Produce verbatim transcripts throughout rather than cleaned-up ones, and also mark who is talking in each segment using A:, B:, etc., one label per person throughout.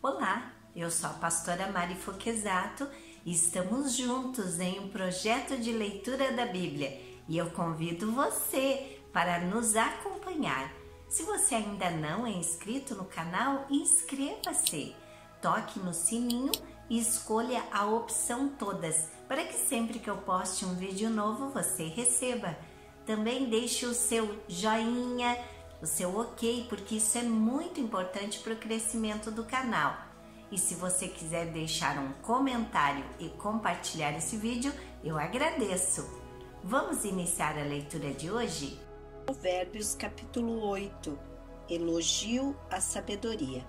A: Olá, eu sou a pastora Mari Foquesato e estamos juntos em um projeto de leitura da Bíblia e eu convido você para nos acompanhar. Se você ainda não é inscrito no canal, inscreva-se, toque no sininho e escolha a opção todas para que sempre que eu poste um vídeo novo você receba. Também deixe o seu joinha, o seu ok, porque isso é muito importante para o crescimento do canal. E se você quiser deixar um comentário e compartilhar esse vídeo, eu agradeço. Vamos iniciar a leitura de hoje?
B: Provérbios capítulo oito. Elogio à sabedoria.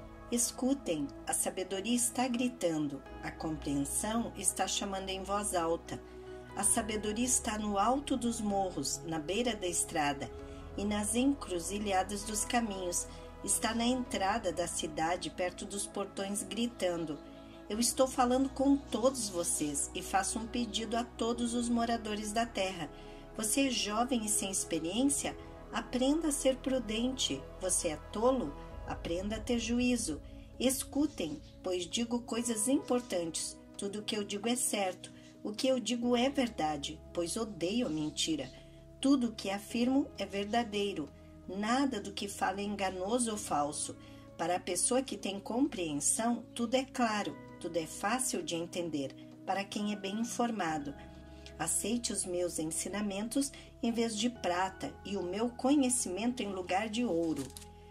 B: Escutem, a sabedoria está gritando, a compreensão está chamando em voz alta. A sabedoria está no alto dos morros, na beira da estrada, e nas encruzilhadas dos caminhos, está na entrada da cidade, perto dos portões, gritando. Eu estou falando com todos vocês e faço um pedido a todos os moradores da terra. Você é jovem e sem experiência? Aprenda a ser prudente. Você é tolo? Aprenda a ter juízo. Escutem, pois digo coisas importantes. Tudo o que eu digo é certo. O que eu digo é verdade, pois odeio a mentira. Tudo o que afirmo é verdadeiro. Nada do que falo é enganoso ou falso. Para a pessoa que tem compreensão, tudo é claro, tudo é fácil de entender, para quem é bem informado. Aceite os meus ensinamentos em vez de prata e o meu conhecimento em lugar de ouro.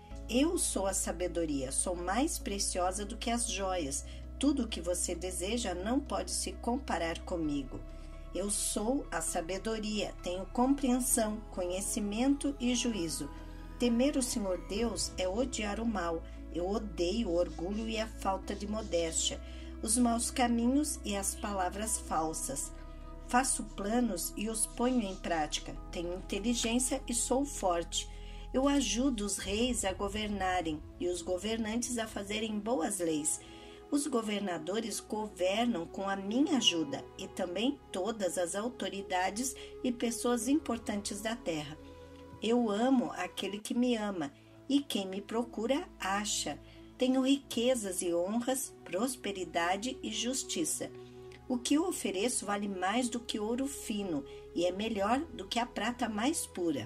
B: Eu sou a sabedoria, sou mais preciosa do que as joias. Tudo o que você deseja não pode se comparar comigo. Eu sou a sabedoria, tenho compreensão, conhecimento e juízo. Temer o Senhor Deus é odiar o mal. Eu odeio o orgulho e a falta de modéstia, os maus caminhos e as palavras falsas. Faço planos e os ponho em prática. Tenho inteligência e sou forte. Eu ajudo os reis a governarem e os governantes a fazerem boas leis. Os governadores governam com a minha ajuda e também todas as autoridades e pessoas importantes da terra. Eu amo aquele que me ama e quem me procura acha. Tenho riquezas e honras, prosperidade e justiça. O que eu ofereço vale mais do que ouro fino e é melhor do que a prata mais pura.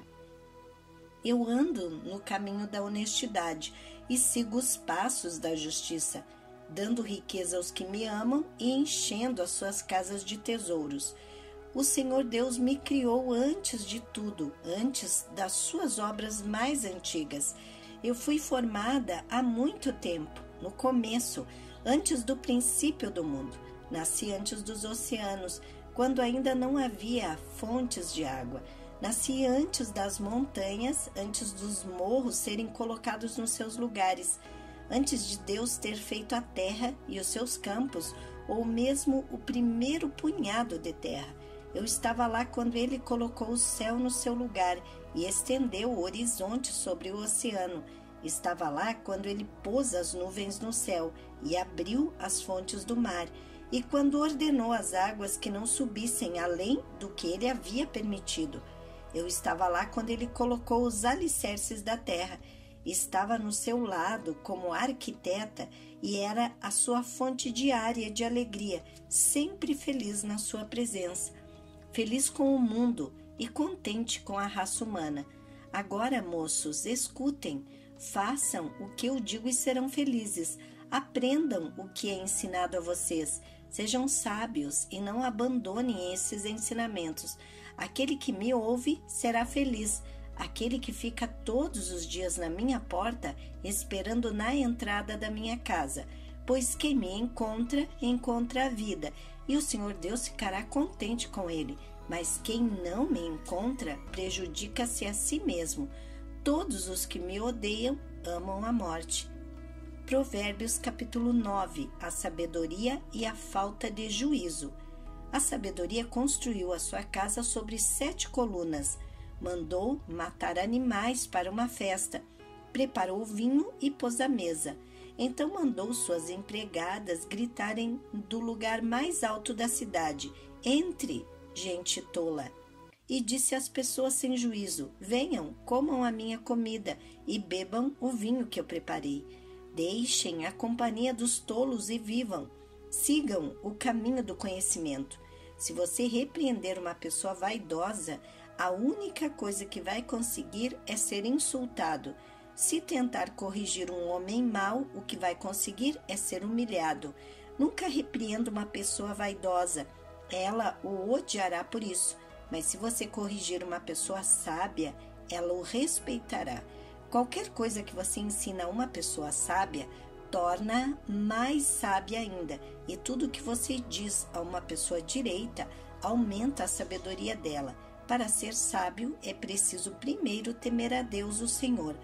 B: Eu ando no caminho da honestidade e sigo os passos da justiça, dando riqueza aos que me amam e enchendo as suas casas de tesouros. O Senhor Deus me criou antes de tudo, antes das suas obras mais antigas. Eu fui formada há muito tempo, no começo, antes do princípio do mundo. Nasci antes dos oceanos, quando ainda não havia fontes de água. Nasci antes das montanhas, antes dos morros serem colocados nos seus lugares. Antes de Deus ter feito a terra e os seus campos, ou mesmo o primeiro punhado de terra. Eu estava lá quando ele colocou o céu no seu lugar e estendeu o horizonte sobre o oceano. Estava lá quando ele pôs as nuvens no céu e abriu as fontes do mar, e quando ordenou as águas que não subissem além do que ele havia permitido. Eu estava lá quando ele colocou os alicerces da terra. Estava no seu lado como arquiteta e era a sua fonte diária de alegria, sempre feliz na sua presença. Feliz com o mundo e contente com a raça humana. Agora, moços, escutem, façam o que eu digo e serão felizes. Aprendam o que é ensinado a vocês. Sejam sábios e não abandonem esses ensinamentos. Aquele que me ouve será feliz. Aquele que fica todos os dias na minha porta, esperando na entrada da minha casa. Pois quem me encontra, encontra a vida, e o Senhor Deus ficará contente com ele. Mas quem não me encontra, prejudica-se a si mesmo. Todos os que me odeiam amam a morte. Provérbios capítulo nove. A sabedoria e a falta de juízo. A sabedoria construiu a sua casa sobre sete colunas. Mandou matar animais para uma festa, preparou vinho e pôs a mesa. Então mandou suas empregadas gritarem do lugar mais alto da cidade: entre, gente tola! E disse às pessoas sem juízo: venham, comam a minha comida e bebam o vinho que eu preparei. Deixem a companhia dos tolos e vivam. Sigam o caminho do conhecimento. Se você repreender uma pessoa vaidosa, a única coisa que vai conseguir é ser insultado. Se tentar corrigir um homem mau, o que vai conseguir é ser humilhado. Nunca repreenda uma pessoa vaidosa. Ela o odiará por isso. Mas se você corrigir uma pessoa sábia, ela o respeitará. Qualquer coisa que você ensina a uma pessoa sábia, torna mais sábia ainda. E tudo que você diz a uma pessoa direita, aumenta a sabedoria dela. Para ser sábio, é preciso primeiro temer a Deus, o Senhor.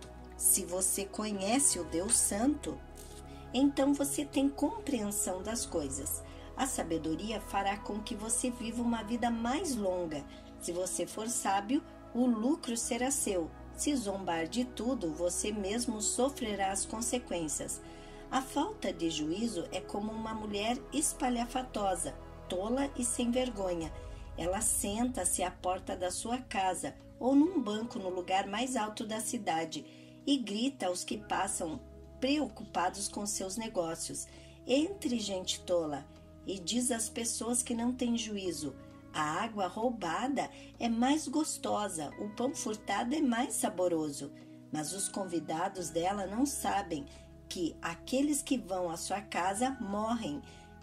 B: Se você conhece o Deus Santo, então você tem compreensão das coisas. A sabedoria fará com que você viva uma vida mais longa. Se você for sábio, o lucro será seu. Se zombar de tudo, você mesmo sofrerá as consequências. A falta de juízo é como uma mulher espalhafatosa, tola e sem vergonha. Ela senta-se à porta da sua casa ou num banco no lugar mais alto da cidade e grita aos que passam preocupados com seus negócios. Entre, gente tola, e diz às pessoas que não têm juízo: a água roubada é mais gostosa, o pão furtado é mais saboroso. Mas os convidados dela não sabem que aqueles que vão à sua casa morrem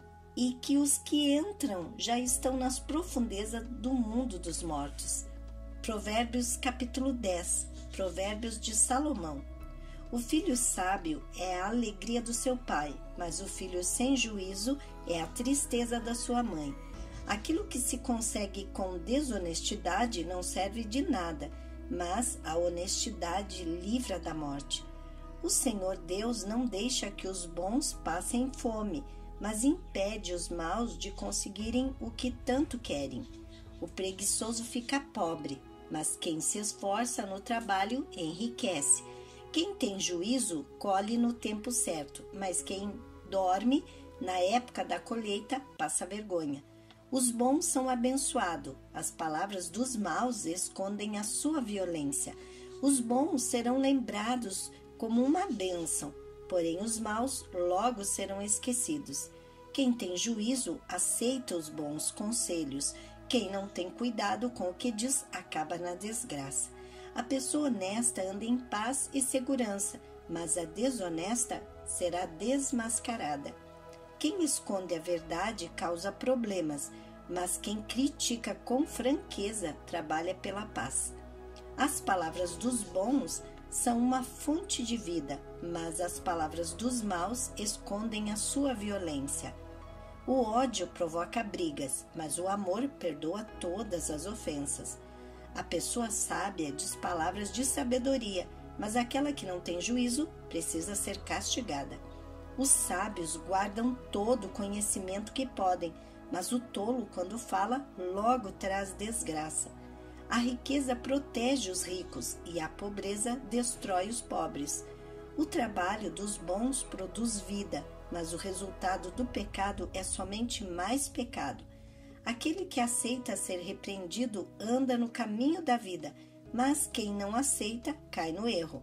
B: e que os que entram já estão nas profundezas do mundo dos mortos. Provérbios capítulo dez, Provérbios de Salomão. O filho sábio é a alegria do seu pai, mas o filho sem juízo é a tristeza da sua mãe. Aquilo que se consegue com desonestidade não serve de nada, mas a honestidade livra da morte. O Senhor Deus não deixa que os bons passem fome, mas impede os maus de conseguirem o que tanto querem. O preguiçoso fica pobre, mas quem se esforça no trabalho enriquece. Quem tem juízo colhe no tempo certo, mas quem dorme na época da colheita passa vergonha. Os bons são abençoados, as palavras dos maus escondem a sua violência. Os bons serão lembrados como uma bênção, porém os maus logo serão esquecidos. Quem tem juízo aceita os bons conselhos. Quem não tem cuidado com o que diz acaba na desgraça. A pessoa honesta anda em paz e segurança, mas a desonesta será desmascarada. Quem esconde a verdade causa problemas, mas quem critica com franqueza trabalha pela paz. As palavras dos bons são uma fonte de vida, mas as palavras dos maus escondem a sua violência. O ódio provoca brigas, mas o amor perdoa todas as ofensas. A pessoa sábia diz palavras de sabedoria, mas aquela que não tem juízo precisa ser castigada. Os sábios guardam todo o conhecimento que podem, mas o tolo, quando fala, logo traz desgraça. A riqueza protege os ricos e a pobreza destrói os pobres. O trabalho dos bons produz vida, mas o resultado do pecado é somente mais pecado. Aquele que aceita ser repreendido anda no caminho da vida, mas quem não aceita cai no erro.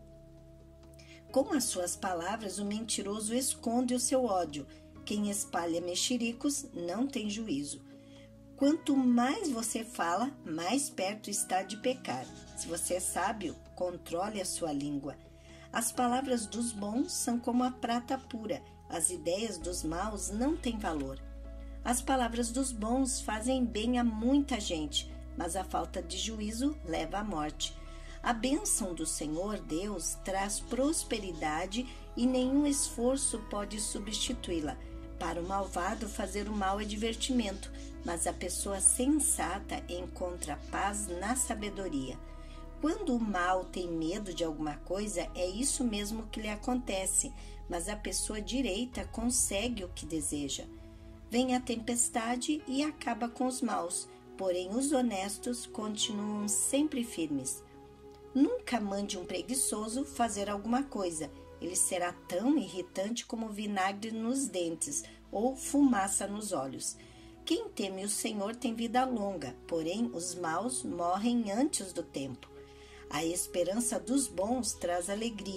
B: Com as suas palavras, o mentiroso esconde o seu ódio. Quem espalha mexericos não tem juízo. Quanto mais você fala, mais perto está de pecar. Se você é sábio, controle a sua língua. As palavras dos bons são como a prata pura. As ideias dos maus não têm valor. As palavras dos bons fazem bem a muita gente, mas a falta de juízo leva à morte. A bênção do Senhor Deus traz prosperidade e nenhum esforço pode substituí-la. Para o malvado, fazer o mal é divertimento, mas a pessoa sensata encontra paz na sabedoria. Quando o mal tem medo de alguma coisa, é isso mesmo que lhe acontece, mas a pessoa direita consegue o que deseja. Vem a tempestade e acaba com os maus, porém os honestos continuam sempre firmes. Nunca mande um preguiçoso fazer alguma coisa. Ele será tão irritante como vinagre nos dentes ou fumaça nos olhos. Quem teme o Senhor tem vida longa, porém os maus morrem antes do tempo. A esperança dos bons traz alegria,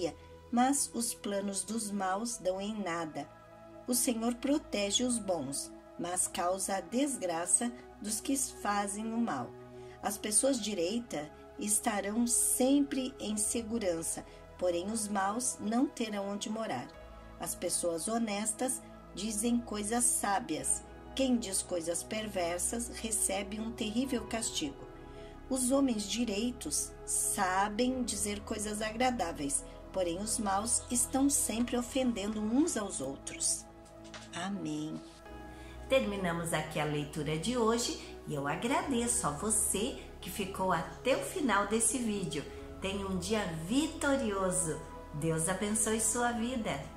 B: mas os planos dos maus dão em nada. O Senhor protege os bons, mas causa a desgraça dos que fazem o mal. As pessoas direitas estarão sempre em segurança, porém os maus não terão onde morar. As pessoas honestas dizem coisas sábias. Quem diz coisas perversas recebe um terrível castigo. Os homens direitos sabem dizer coisas agradáveis, porém os maus estão sempre ofendendo uns aos outros. Amém.
A: Terminamos aqui a leitura de hoje e eu agradeço a você que ficou até o final desse vídeo. Tenha um dia vitorioso. Deus abençoe sua vida.